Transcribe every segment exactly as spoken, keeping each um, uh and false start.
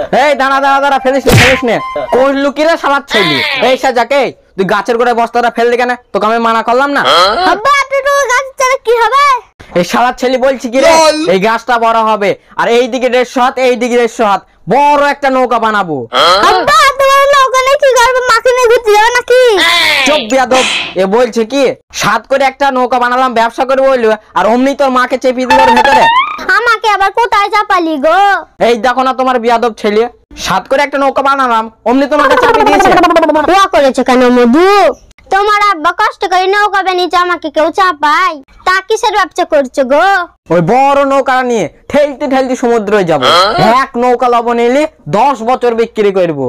এই দাঁড়া দাঁড়া দাঁড়া, ফেলিস না ফেলিস না। কোন লুকিরে শালার ছেলে? এই সাজাকে তুই গাছের গোড়ায় বস্তাটা ফেললি কেন? তোকে আমি মানা করলাম না? আব্বা এতটুকু গাছের চারা কি হবে? এই শালার ছেলে বলছি কি রে, এই গাছটা বড় হবে আর এই দিকে দেড়শো হাত, এই দিকে দেড়শো হাত, বড় একটা নৌকা বানাবো। আব্বা তোমার নৌকা নিয়ে কি করবে? মাকে নিয়ে ঘুরতে যাবে নাকি? চুপ বিয়াদব। এ বলছে কি সাত করে একটা নৌকা বানালাম, ব্যবসা করবো বললো, আর অমনি তোর মাকে চেপে দিল ভেতরে। আমাকে আবার কোথায় চাপালি গো? এই দেখো না তোমার বিয়াদব ছেলে, সাত করে একটা নৌকা বানালাম, অমনি তোমাকে চাপিয়ে দিয়েছে। ওয়া করেছে কেন মধু? তোমার আব্বা কষ্ট করে নৌকা বানিয়েছে, আমাকে কেউ চাপায়? তা কিসের ব্যবসা করছো গো? ওই বড় নৌকা নিয়ে ঠেলতে ঠেলতে সমুদ্রে যাবো, এক নৌকা লবণ এলে দশ বছর বিক্রি করবো।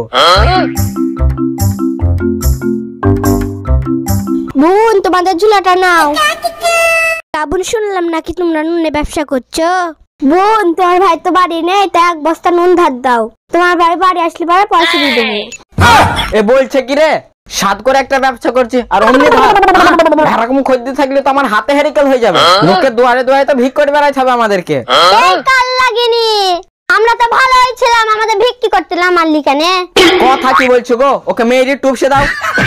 বোন তোমাদের ঝুলাটা নাও। বোন শুনলাম নাকি তোমরা নুনের ব্যবসা করছো? বোন তোমার ভাই তো বাড়ি নেই, তা এক বস্তা নুন ধার দাও, তোমার ভাই বাড়ি আসলে পরে পয়সা দিয়ে দেবো। এ বলছে কি রে সাত করে একটা ব্যবসা করছি আর অমনি এরকম খদ্দের থাকলে তো আমার হাতে হেরিকেল হয়ে যাবে, লোকের দুয়ারে দুয়ারে তো ভিক করে বেড়াইতে হবে আমাদেরকে। এই কাল লাগেনি, আমরা তো ভালোই ছিলাম, আমাদের ভিক্ষি করতেলাম মারলি কেন? কথা কি বলছো গো? ওকে মেয়ের টুপসে দাও।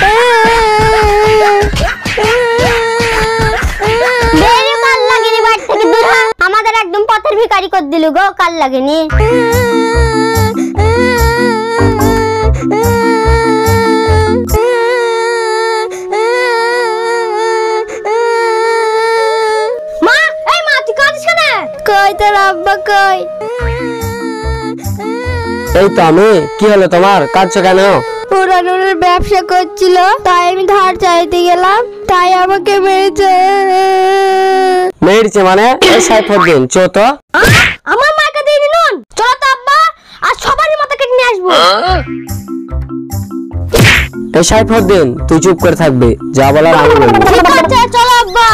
আমাদের একদম পথের ভিখারি করে দিল গো, কাল লাগেনি। মা, এই মা তুই কাঁদিস কেন? কই তোর আব্বা কই? এই তো আমি। কি হলো তোমার, কাঁদছো কেন? ওরা নুনের ব্যবসা করছিল, তাই আমি ধার চাইতে গেলাম, তাই আমাকে মেরেছে। মেরেছে মানে? এই সাইফুদ্দিন চো তো। আমার মাকে দিয়ে নুন, চলো তো আব্বা, আর সবারই মাথা কেটে নিয়ে আসবো। এই সাইফুদ্দিন তুই চুপ করে থাকবি, যা বলার আমি বলবো। ঠিক আছে চলো আব্বা।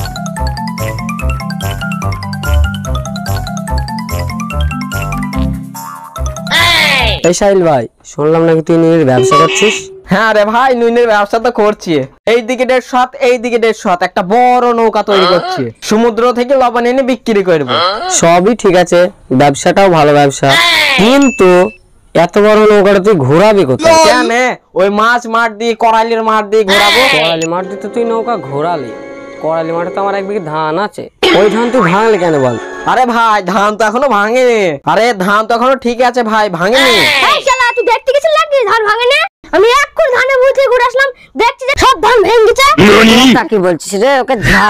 এই সাহিল ভাই, শুনলাম নাকি তুই নুনের ব্যবসা করছিস? হ্যাঁ রে ভাই, নুনের ব্যবসা তো করছি। এই দিকে দেড়শো হাত, এই দিকে দেড়শো হাত, একটা বড় নৌকা তৈরি করছি, সমুদ্র থেকে লবণ এনে বিক্রি করবো। সবই ঠিক আছে, ব্যবসাটাও ভালো ব্যবসা, কিন্তু এত বড় নৌকাটা তুই ঘোরাবি কোথায়? কেন? ওই মাছ মাঠ দিয়ে, করালির মাঠ দিয়ে ঘোরাবো। করালি মাঠ দিয়ে তো তুই নৌকা ঘোরালি, করালি মাঠে তো আমার এক বিঘে ধান আছে, ওই ধান তুই ভাঙলি কেন বল? আরে ভাই ধান তো এখনো ভাঙেনি। আরে ধান তো এখনো ঠিক আছে ভাই, ভাঙেনি। এই শালা তুই দেখতে গেছিস লাগি ধান ভাঙে না? আমি এক করে ধানে বুঝে ঘুরে আসলাম, দেখছি যে সব ধান ভেঙে গেছে। তা কি বলছিস রে? ওকে ঝা।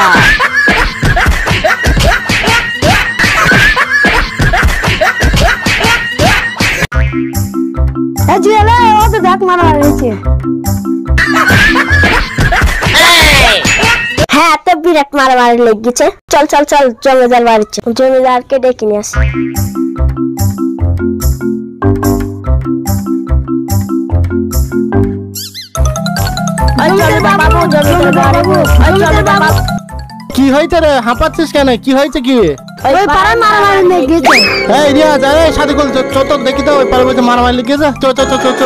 এই জুয়েলে ও তো ধাক মারা হয়েছে। হ্যাঁ তো বিরাট মারামারি লেগেছে। চল চল চল জমিদার বাড়িতে, জমিদারকে ডেকে নিয়ে আসি। কি হয়েছে রে, হাঁপাচ্ছিস কেন? কি হয়েছে কি? ওই পাড়ায় মারামারি লেগেছে। এই রিয়াজ, এই সাথে কল চো তো দেখি তো, ওই পাড়ার মধ্যে মারামারি লেগেছে। চো চো চো চো চো।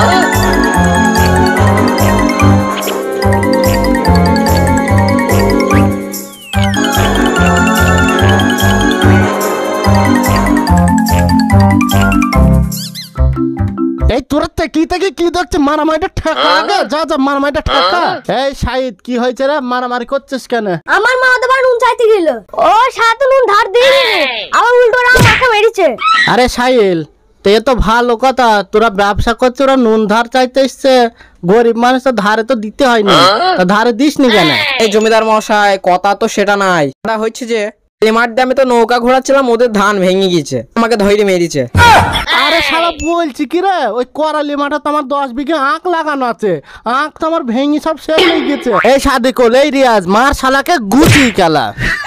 এই তোর কি থেকে কি দেখছে? মারামারিটা ঠেকা আগে, যা যা মারামারিটা ঠেকা। এই শাহিদ, কি হয়েছে রে, মারামারি করছিস কেন? আমার মা তো নুন চাইতে গেল, ও সাথে নুন ধার দিয়ে আমার উল্টো আমাকে মেরেছে। আরে সাহিল, তে তো ভালো কথা, তোরা ব্যবসা করছিস, ওরা নুন ধার চাইতে এসছে, গরিব মানুষ তো ধারে তো দিতে হয়নি, তা ধারে দিস নি কেন? এই জমিদার মশাই, কথা তো সেটা নাই, এটা হচ্ছে যে মাঠ দিয়ে আমি তো নৌকা ঘোরাচ্ছিলাম, ওদের ধান ভেঙে গেছে, আমাকে ধৈর্য মেরেছে। আরে শালা বলছি কি রে, ওই করালি মাঠে তো আমার দশ বিঘে আখ লাগানো আছে, আখ তো আমার ভেঙে সব শেষ হয়ে গেছে। এই সাদিকুল, এই রিয়াজ, মার শালাকে গুটি খেলা।